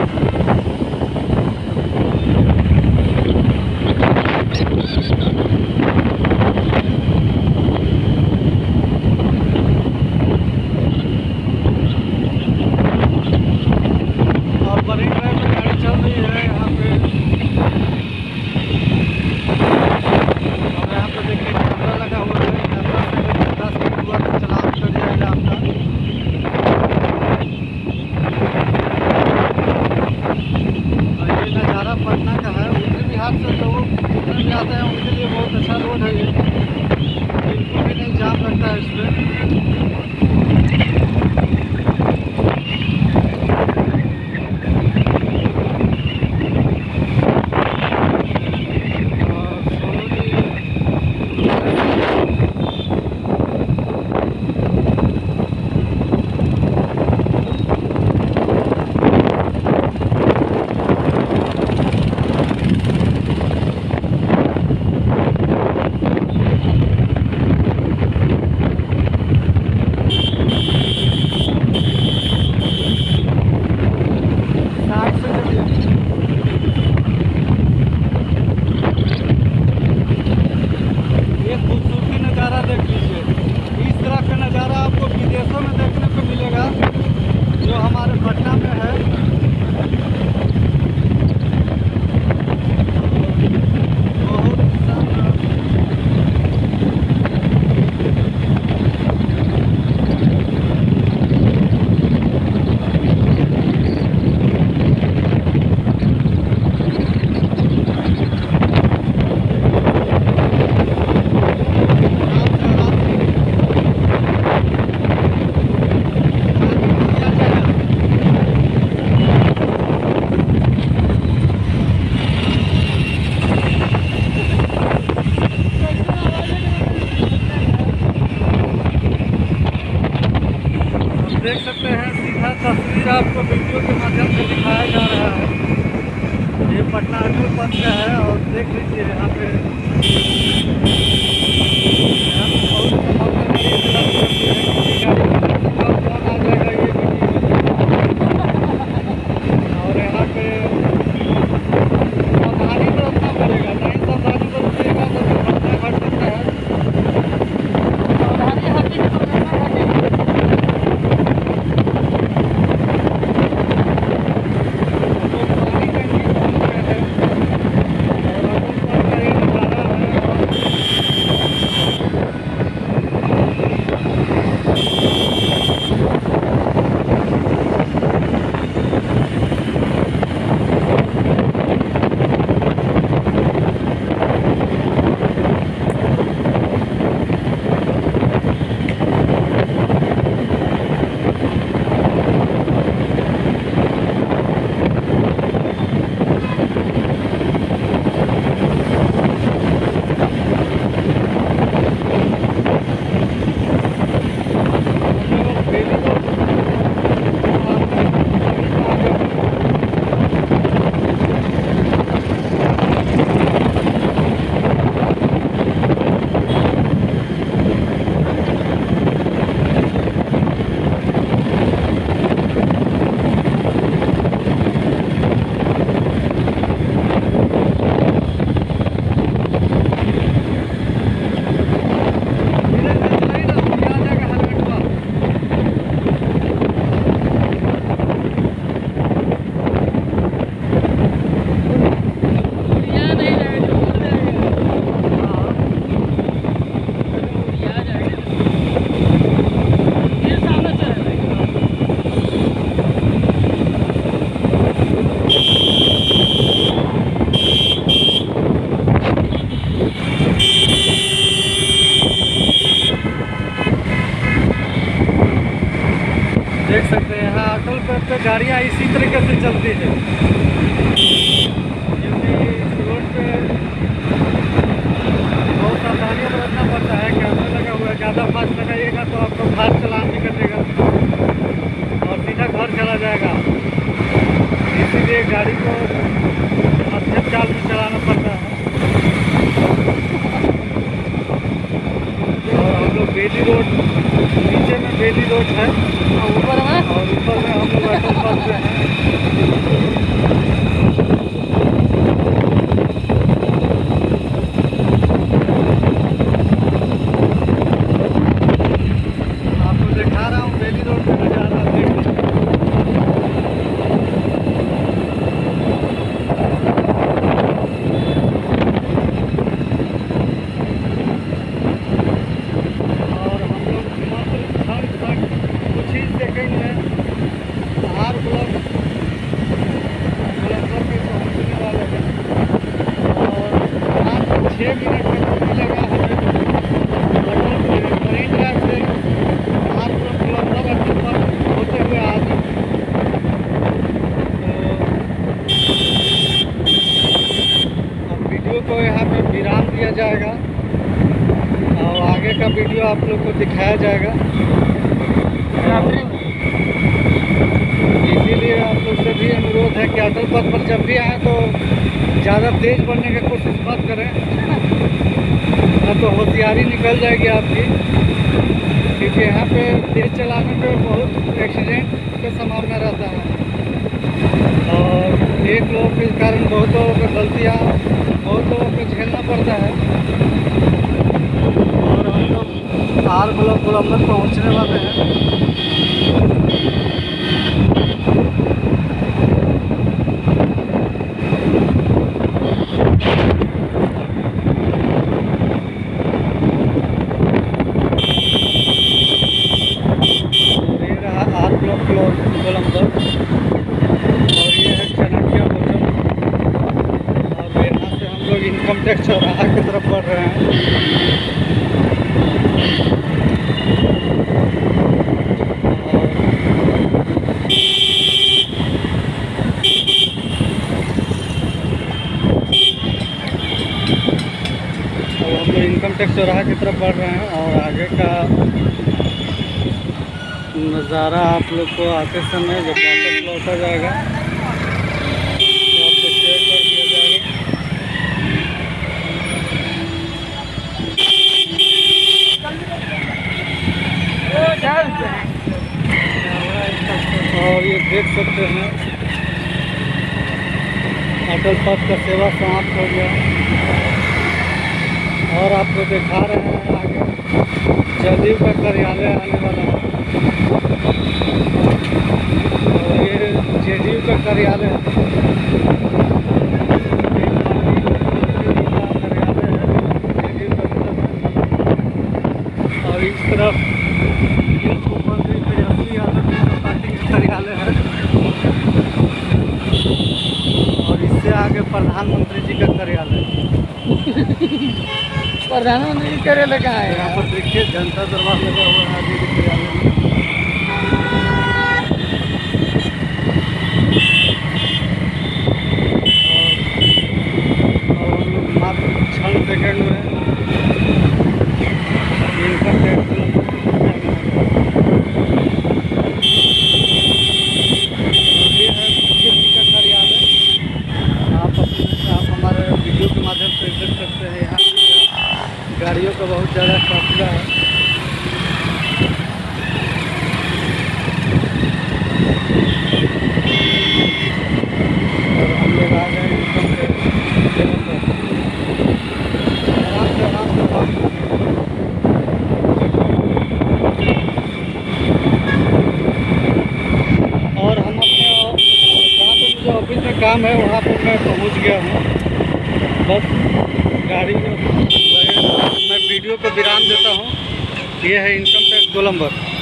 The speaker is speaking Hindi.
देख सकते हैं सीधा तस्वीर आपको वीडियो के माध्यम से दिखाया जा रहा है। ये पटना अटल पथ का है और देख लीजिए यहाँ पे और यहाँ पे सावधानी तो रखना पड़ेगा, नहीं सावधानी तो रुकेगा तो घटना घट सकता है। सावधानी हर चीज़ को देख सकते हैं यहाँ अटल पथ पे गाड़ियाँ इसी तरीके से चलती है, क्योंकि इस रोड पे बहुत सावधानियाँ बरतना पड़ता है। कैमरा लगा हुआ है, ज़्यादा फास्ट लगाइएगा तो आपको फास्ट चलान भी कटेगा और सीधा घर चला जाएगा। इसीलिए गाड़ी को मध्यम चाल में चलाना पड़ता है। और हम लोग बेली रोड, नीचे में बेली रोड है और ऊपर में हम लोग अटल पथ पे हैं। का वीडियो आप लोग को दिखाया जाएगा। इसीलिए आप लोग से भी अनुरोध है कि अटल पथ पर जब भी आए तो ज़्यादा तेज़ बढ़ने की कोशिश मत करें, न तो होशियारी निकल जाएगी आपकी, क्योंकि यहाँ पे तेज़ चलाने पे बहुत एक्सीडेंट की संभावना रहता है और एक लोगों के कारण बहुत लोगों को गलतियाँ बहुत लोगों को झेलना पड़ता है। और हम लोग आर ब्लॉक गोलंबर पहुँचने वाले हैं। आर ब्लॉक गोलंबर और ये है चाणक्य होटल और यहाँ से हम लोग इनकम टैक्स चौराहा की तरफ बढ़ रहे हैं। और हम लोग इनकम टैक्स चौराहा की तरफ बढ़ रहे हैं और आगे का नज़ारा आप लोग को आते समय जब वापस लौटा जाएगा तो आपको शेयर कर दिया जाएगा। और ये देख सकते हैं अटल पथ का सेवा समाप्त हो गया और आपको दिखा रहे हैं आगे जदयू का कार्यालय आने वाला है और ये जेडीयू का कार्यालय है। और इस तरफ मुख्यमंत्री तेजस्वी यादव जी पार्टी का कार्यालय है और इससे आगे प्रधानमंत्री जी का कार्यालय प्रधानमंत्री जी कार्यालय कहाँ है? यहाँ पर देखिए जनता दरबार लगा हुआ है आगे के कार्यालय में। और हम लोग मात्र क्षण सेकंड में इनकम टैक्स ये है बीजेपी का कार्यालय। आप हमारे वीडियो के माध्यम से देख सकते हैं यहाँ गाड़ियों का बहुत ज़्यादा काफिला है। और हम लोग आ गए इनकम टैक्स आराम से और हम अपने जहाँ पे मुझे ऑफिस में काम है वहाँ पर मैं पहुँच गया हूँ। बस गाड़ी में मैं वीडियो को विराम देता हूँ। ये है इनकम टैक्स गोलंबर।